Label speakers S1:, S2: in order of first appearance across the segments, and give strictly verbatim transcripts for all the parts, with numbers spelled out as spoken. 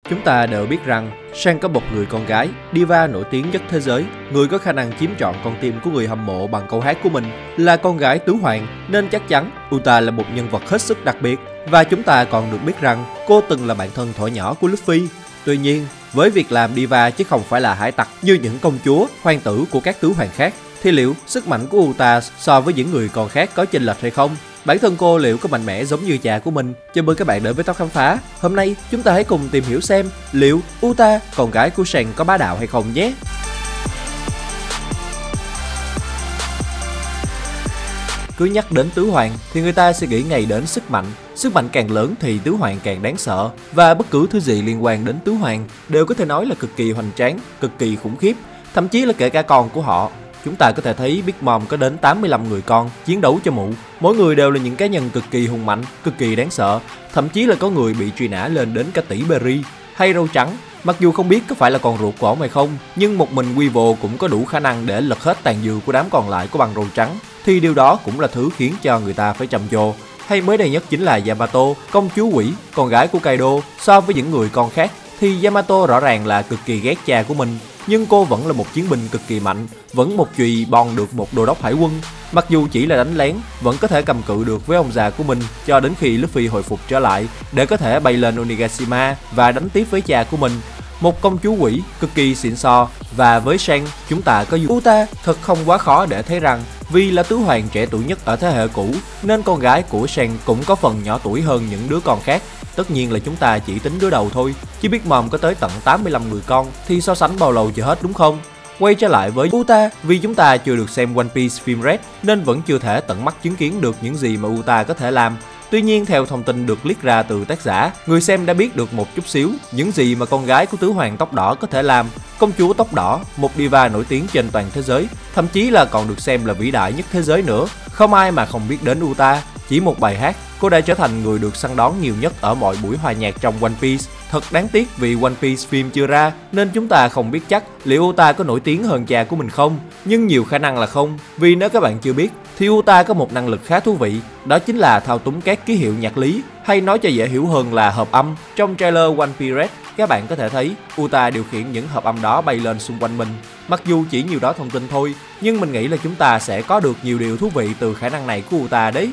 S1: Chúng ta đều biết rằng Shang có một người con gái, diva nổi tiếng nhất thế giới, người có khả năng chiếm trọn con tim của người hâm mộ bằng câu hát của mình, là con gái tứ hoàng, nên chắc chắn Uta là một nhân vật hết sức đặc biệt. Và chúng ta còn được biết rằng cô từng là bạn thân thuở nhỏ của Luffy. Tuy nhiên, với việc làm diva chứ không phải là hải tặc như những công chúa, hoàng tử của các tứ hoàng khác, thì liệu sức mạnh của Uta so với những người con khác có chênh lệch hay không? Bản thân cô liệu có mạnh mẽ giống như cha của mình? Chào mừng các bạn đến với Tóc Khám Phá. Hôm nay chúng ta hãy cùng tìm hiểu xem liệu Uta, con gái của Shang, có bá đạo hay không nhé. Cứ nhắc đến tứ hoàng thì người ta sẽ nghĩ ngay đến sức mạnh. Sức mạnh càng lớn thì tứ hoàng càng đáng sợ. Và bất cứ thứ gì liên quan đến tứ hoàng đều có thể nói là cực kỳ hoành tráng, cực kỳ khủng khiếp. Thậm chí là kể cả con của họ. Chúng ta có thể thấy Big Mom có đến tám mươi lăm người con chiến đấu cho mụ. Mỗi người đều là những cá nhân cực kỳ hùng mạnh, cực kỳ đáng sợ. Thậm chí là có người bị truy nã lên đến cả tỷ berry hay râu trắng. Mặc dù không biết có phải là con ruột của ổng hay không, nhưng một mình Weevil cũng có đủ khả năng để lật hết tàn dư của đám còn lại của băng râu trắng. Thì điều đó cũng là thứ khiến cho người ta phải trầm trồ. Hay mới đây nhất chính là Yamato, công chúa quỷ, con gái của Kaido. So với những người con khác thì Yamato rõ ràng là cực kỳ ghét cha của mình, nhưng cô vẫn là một chiến binh cực kỳ mạnh, vẫn một chùy bon được một đô đốc hải quân. Mặc dù chỉ là đánh lén, vẫn có thể cầm cự được với ông già của mình cho đến khi Luffy hồi phục trở lại để có thể bay lên Onigashima và đánh tiếp với cha của mình. Một công chúa quỷ cực kỳ xịn sò. Và với Shang, chúng ta có Uta thật không quá khó để thấy rằng vì là tứ hoàng trẻ tuổi nhất ở thế hệ cũ nên con gái của Shang cũng có phần nhỏ tuổi hơn những đứa con khác. Tất nhiên là chúng ta chỉ tính đứa đầu thôi, chứ Big Mom có tới tận tám mươi lăm người con thì so sánh bao lâu chưa hết, đúng không? Quay trở lại với Uta, vì chúng ta chưa được xem One Piece phim Red nên vẫn chưa thể tận mắt chứng kiến được những gì mà Uta có thể làm. Tuy nhiên theo thông tin được leak ra từ tác giả, người xem đã biết được một chút xíu những gì mà con gái của tứ hoàng tóc đỏ có thể làm. Công chúa tóc đỏ, một diva nổi tiếng trên toàn thế giới, thậm chí là còn được xem là vĩ đại nhất thế giới nữa. Không ai mà không biết đến Uta. Chỉ một bài hát, cô đã trở thành người được săn đón nhiều nhất ở mọi buổi hòa nhạc trong One Piece. Thật đáng tiếc vì One Piece phim chưa ra nên chúng ta không biết chắc liệu Uta có nổi tiếng hơn cha của mình không. Nhưng nhiều khả năng là không, vì nếu các bạn chưa biết thì Uta có một năng lực khá thú vị, đó chính là thao túng các ký hiệu nhạc lý, hay nói cho dễ hiểu hơn là hợp âm. Trong trailer One Piece Red, các bạn có thể thấy Uta điều khiển những hợp âm đó bay lên xung quanh mình. Mặc dù chỉ nhiều đó thông tin thôi, nhưng mình nghĩ là chúng ta sẽ có được nhiều điều thú vị từ khả năng này của Uta đấy.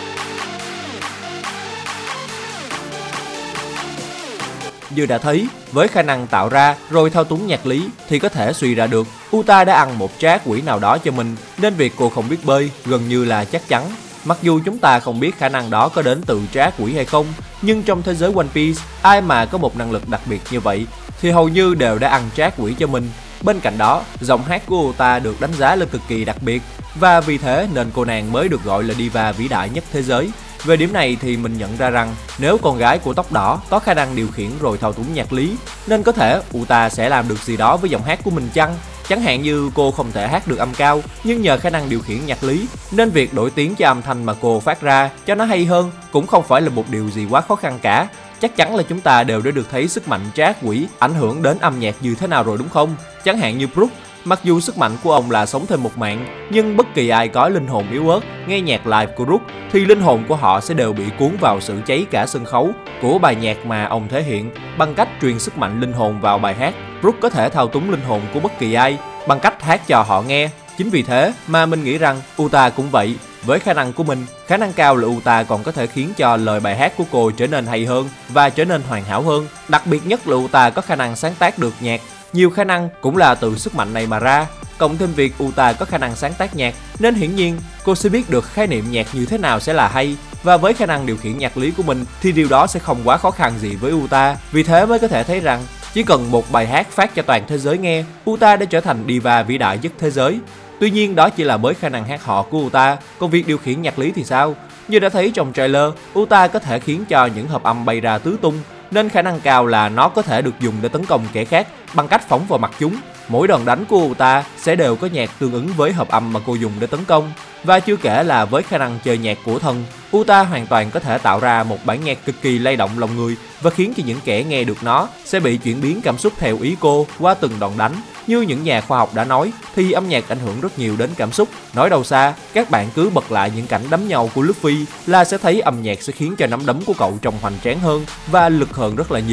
S1: Như đã thấy, với khả năng tạo ra rồi thao túng nhạc lý thì có thể suy ra được Uta đã ăn một trá quỷ nào đó cho mình, nên việc cô không biết bơi gần như là chắc chắn. Mặc dù chúng ta không biết khả năng đó có đến từ trá quỷ hay không, nhưng trong thế giới One Piece, ai mà có một năng lực đặc biệt như vậy thì hầu như đều đã ăn trá quỷ cho mình. Bên cạnh đó, giọng hát của Uta được đánh giá là cực kỳ đặc biệt, và vì thế nên cô nàng mới được gọi là diva vĩ đại nhất thế giới. Về điểm này thì mình nhận ra rằng nếu con gái của tóc đỏ có khả năng điều khiển rồi thao túng nhạc lý, nên có thể Uta sẽ làm được gì đó với giọng hát của mình chăng? Chẳng hạn như cô không thể hát được âm cao, nhưng nhờ khả năng điều khiển nhạc lý nên việc đổi tiếng cho âm thanh mà cô phát ra cho nó hay hơn cũng không phải là một điều gì quá khó khăn cả. Chắc chắn là chúng ta đều đã được thấy sức mạnh trá quỷ ảnh hưởng đến âm nhạc như thế nào rồi, đúng không? Chẳng hạn như Brook. Mặc dù sức mạnh của ông là sống thêm một mạng, nhưng bất kỳ ai có linh hồn yếu ớt nghe nhạc live của Brook thì linh hồn của họ sẽ đều bị cuốn vào sự cháy cả sân khấu của bài nhạc mà ông thể hiện. Bằng cách truyền sức mạnh linh hồn vào bài hát, Brook có thể thao túng linh hồn của bất kỳ ai bằng cách hát cho họ nghe. Chính vì thế mà mình nghĩ rằng Uta cũng vậy. Với khả năng của mình, khả năng cao là Uta còn có thể khiến cho lời bài hát của cô trở nên hay hơn và trở nên hoàn hảo hơn. Đặc biệt nhất là Uta có khả năng sáng tác được nhạc. Nhiều khả năng cũng là từ sức mạnh này mà ra. Cộng thêm việc Uta có khả năng sáng tác nhạc nên hiển nhiên cô sẽ biết được khái niệm nhạc như thế nào sẽ là hay. Và với khả năng điều khiển nhạc lý của mình thì điều đó sẽ không quá khó khăn gì với Uta. Vì thế mới có thể thấy rằng chỉ cần một bài hát phát cho toàn thế giới nghe, Uta đã trở thành diva vĩ đại nhất thế giới. Tuy nhiên đó chỉ là với khả năng hát họ của Uta, còn việc điều khiển nhạc lý thì sao? Như đã thấy trong trailer, Uta có thể khiến cho những hợp âm bay ra tứ tung, nên khả năng cao là nó có thể được dùng để tấn công kẻ khác bằng cách phóng vào mặt chúng. Mỗi đòn đánh của Uta sẽ đều có nhạc tương ứng với hợp âm mà cô dùng để tấn công. Và chưa kể là với khả năng chơi nhạc của thần, Uta hoàn toàn có thể tạo ra một bản nhạc cực kỳ lay động lòng người và khiến cho những kẻ nghe được nó sẽ bị chuyển biến cảm xúc theo ý cô qua từng đòn đánh. Như những nhà khoa học đã nói thì âm nhạc ảnh hưởng rất nhiều đến cảm xúc. Nói đâu xa, các bạn cứ bật lại những cảnh đấm nhau của Luffy là sẽ thấy âm nhạc sẽ khiến cho nắm đấm của cậu trông hoành tráng hơn và lực hơn rất là nhiều.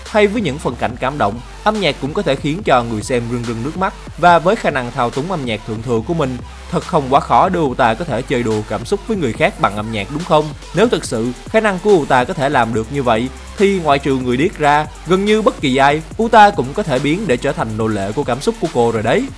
S1: hay với những phân cảnh cảm động, âm nhạc cũng có thể khiến cho người xem rưng rưng nước mắt. Và với khả năng thao túng âm nhạc thượng thừa của mình, thật không quá khó để Uta có thể chơi đùa cảm xúc với người khác bằng âm nhạc, đúng không? Nếu thực sự khả năng của Uta có thể làm được như vậy thì ngoại trừ người điếc ra, gần như bất kỳ ai, Uta cũng có thể biến để trở thành nô lệ của cảm xúc của cô rồi đấy.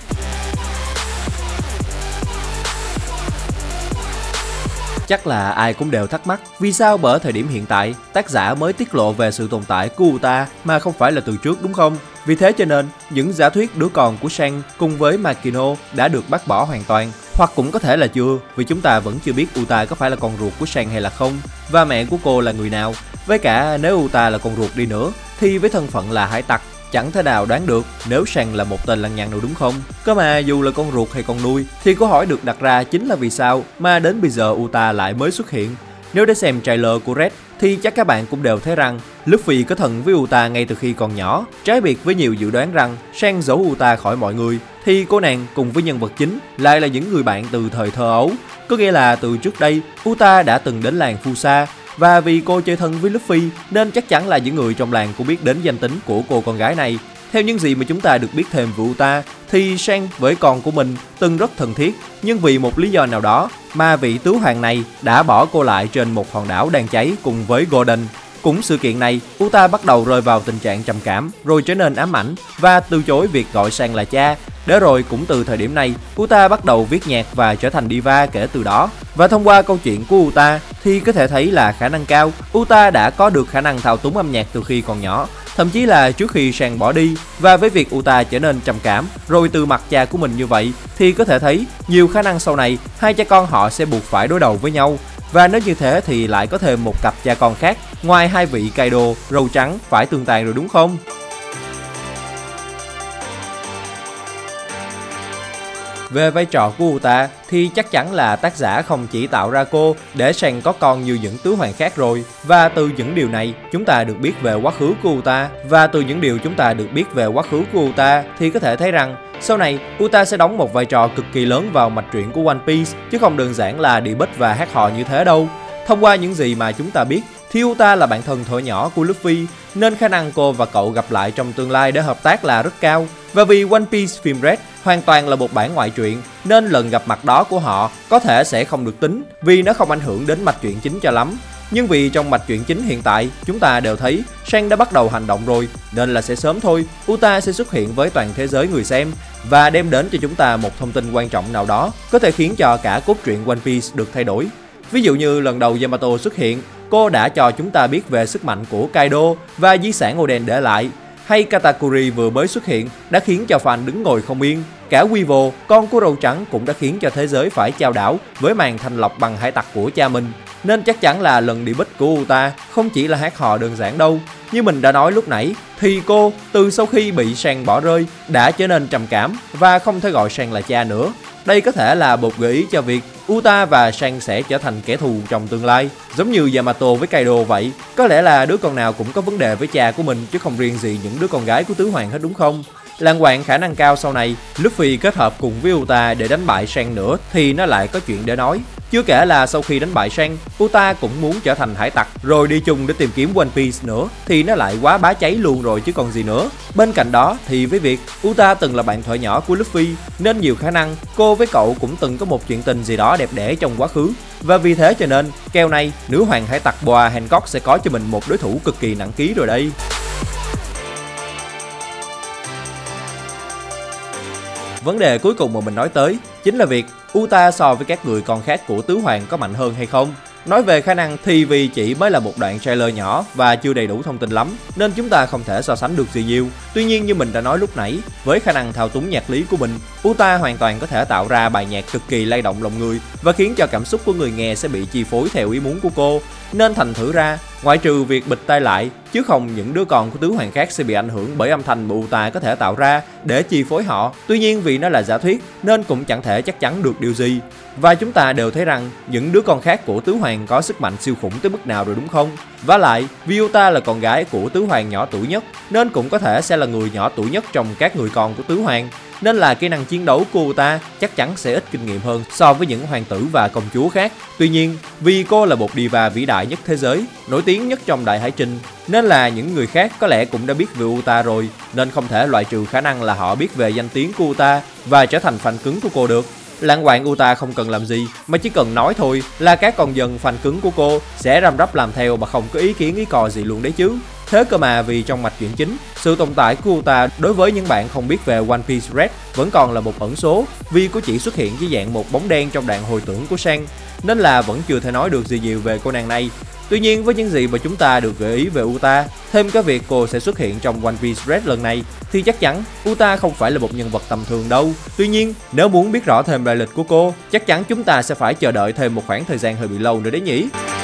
S1: Chắc là ai cũng đều thắc mắc vì sao bởi thời điểm hiện tại tác giả mới tiết lộ về sự tồn tại của Uta mà không phải là từ trước, đúng không? Vì thế cho nên những giả thuyết đứa con của Shang cùng với Makino đã được bác bỏ hoàn toàn, hoặc cũng có thể là chưa, vì chúng ta vẫn chưa biết Uta có phải là con ruột của Shang hay là không, và mẹ của cô là người nào. Với cả nếu Uta là con ruột đi nữa thì với thân phận là hải tặc, chẳng thể nào đoán được nếu Shang là một tên lăng nhăng đâu, đúng không? Cơ mà dù là con ruột hay con nuôi thì câu hỏi được đặt ra chính là vì sao mà đến bây giờ Uta lại mới xuất hiện. Nếu để xem trailer của Red thì chắc các bạn cũng đều thấy rằng Luffy có thân với Uta ngay từ khi còn nhỏ. Trái biệt với nhiều dự đoán rằng Shang giấu Uta khỏi mọi người, thì cô nàng cùng với nhân vật chính lại là những người bạn từ thời thơ ấu. Có nghĩa là từ trước đây Uta đã từng đến làng Fusa, và vì cô chơi thân với Luffy nên chắc chắn là những người trong làng cũng biết đến danh tính của cô con gái này. Theo những gì mà chúng ta được biết thêm về Uta thì Shang với con của mình từng rất thân thiết, nhưng vì một lý do nào đó mà vị tứ hoàng này đã bỏ cô lại trên một hòn đảo đang cháy cùng với Golden. Cũng sự kiện này, Uta bắt đầu rơi vào tình trạng trầm cảm, rồi trở nên ám ảnh và từ chối việc gọi Shang là cha. Để rồi cũng từ thời điểm này, Uta bắt đầu viết nhạc và trở thành diva kể từ đó. Và thông qua câu chuyện của Uta thì có thể thấy là khả năng cao, Uta đã có được khả năng thao túng âm nhạc từ khi còn nhỏ, thậm chí là trước khi Shang bỏ đi. Và với việc Uta trở nên trầm cảm rồi từ mặt cha của mình như vậy thì có thể thấy nhiều khả năng sau này hai cha con họ sẽ buộc phải đối đầu với nhau. Và nếu như thế thì lại có thêm một cặp cha con khác ngoài hai vị Kaido râu trắng phải tương tàn rồi, đúng không? Về vai trò của Uta thì chắc chắn là tác giả không chỉ tạo ra cô để Shang có con như những tứ hoàng khác rồi. Và từ những điều này chúng ta được biết về quá khứ của Uta. Và từ những điều chúng ta được biết về quá khứ của Uta thì có thể thấy rằng sau này Uta sẽ đóng một vai trò cực kỳ lớn vào mạch truyện của One Piece, chứ không đơn giản là đi bích và hát hò như thế đâu. Thông qua những gì mà chúng ta biết thì Uta là bạn thân thuở nhỏ của Luffy, nên khả năng cô và cậu gặp lại trong tương lai để hợp tác là rất cao. Và vì One Piece phim Red hoàn toàn là một bản ngoại truyện nên lần gặp mặt đó của họ có thể sẽ không được tính vì nó không ảnh hưởng đến mạch truyện chính cho lắm. Nhưng vì trong mạch truyện chính hiện tại chúng ta đều thấy Shang đã bắt đầu hành động rồi, nên là sẽ sớm thôi Uta sẽ xuất hiện với toàn thế giới người xem và đem đến cho chúng ta một thông tin quan trọng nào đó có thể khiến cho cả cốt truyện One Piece được thay đổi. Ví dụ như lần đầu Yamato xuất hiện, cô đã cho chúng ta biết về sức mạnh của Kaido và di sản Oden để lại. Hay Katakuri vừa mới xuất hiện đã khiến cho fan đứng ngồi không yên. Cả Weevil, con của râu trắng, cũng đã khiến cho thế giới phải chao đảo với màn thanh lọc bằng hải tặc của cha mình. Nên chắc chắn là lần đi bích của Uta không chỉ là hát hò đơn giản đâu. Như mình đã nói lúc nãy thì cô từ sau khi bị Shang bỏ rơi đã trở nên trầm cảm và không thể gọi Shang là cha nữa. Đây có thể là một gợi ý cho việc Uta và Shang sẽ trở thành kẻ thù trong tương lai, giống như Yamato với Kaido vậy. Có lẽ là đứa con nào cũng có vấn đề với cha của mình chứ không riêng gì những đứa con gái của tứ hoàng hết, đúng không? Làng quạng khả năng cao sau này Luffy kết hợp cùng với Uta để đánh bại Shang nữa thì nó lại có chuyện để nói. Chưa kể là sau khi đánh bại Shang, Uta cũng muốn trở thành hải tặc rồi đi chung để tìm kiếm One Piece nữa thì nó lại quá bá cháy luôn rồi chứ còn gì nữa. Bên cạnh đó thì với việc Uta từng là bạn thuở nhỏ của Luffy nên nhiều khả năng cô với cậu cũng từng có một chuyện tình gì đó đẹp đẽ trong quá khứ. Và vì thế cho nên kèo này nữ hoàng hải tặc Boa Hancock sẽ có cho mình một đối thủ cực kỳ nặng ký rồi đây. Vấn đề cuối cùng mà mình nói tới chính là việc Uta so với các người con khác của tứ hoàng có mạnh hơn hay không. Nói về khả năng thì vì chỉ mới là một đoạn trailer nhỏ và chưa đầy đủ thông tin lắm nên chúng ta không thể so sánh được gì nhiều. Tuy nhiên như mình đã nói lúc nãy, với khả năng thao túng nhạc lý của mình, Uta hoàn toàn có thể tạo ra bài nhạc cực kỳ lay động lòng người và khiến cho cảm xúc của người nghe sẽ bị chi phối theo ý muốn của cô. Nên thành thử ra, ngoại trừ việc bịt tai lại, chứ không những đứa con của tứ hoàng khác sẽ bị ảnh hưởng bởi âm thanh mà Uta có thể tạo ra để chi phối họ. Tuy nhiên vì nó là giả thuyết nên cũng chẳng thể chắc chắn được điều gì. Và chúng ta đều thấy rằng những đứa con khác của tứ hoàng có sức mạnh siêu khủng tới mức nào rồi, đúng không? Vả lại, vì Uta là con gái của tứ hoàng nhỏ tuổi nhất nên cũng có thể sẽ là người nhỏ tuổi nhất trong các người con của tứ hoàng. nên là kỹ năng chiến đấu của Uta chắc chắn sẽ ít kinh nghiệm hơn so với những hoàng tử và công chúa khác. Tuy nhiên, vì cô là một diva vĩ đại nhất thế giới, nổi tiếng nhất trong Đại Hải Trình, nên là những người khác có lẽ cũng đã biết về Uta rồi, nên không thể loại trừ khả năng là họ biết về danh tiếng của Uta và trở thành fan cứng của cô được. Lãng quạng Uta không cần làm gì mà chỉ cần nói thôi là các con dân fan cứng của cô sẽ răm rắp làm theo mà không có ý kiến ý cò gì luôn đấy chứ. Thế cơ mà vì trong mạch truyện chính, sự tồn tại của Uta đối với những bạn không biết về One Piece Red vẫn còn là một ẩn số, vì cô chỉ xuất hiện dưới dạng một bóng đen trong đoạn hồi tưởng của Shanks, nên là vẫn chưa thể nói được gì nhiều về cô nàng này. Tuy nhiên với những gì mà chúng ta được gợi ý về Uta, thêm cái việc cô sẽ xuất hiện trong One Piece Red lần này, thì chắc chắn Uta không phải là một nhân vật tầm thường đâu. Tuy nhiên, nếu muốn biết rõ thêm lai lịch của cô, chắc chắn chúng ta sẽ phải chờ đợi thêm một khoảng thời gian hơi bị lâu nữa đấy nhỉ.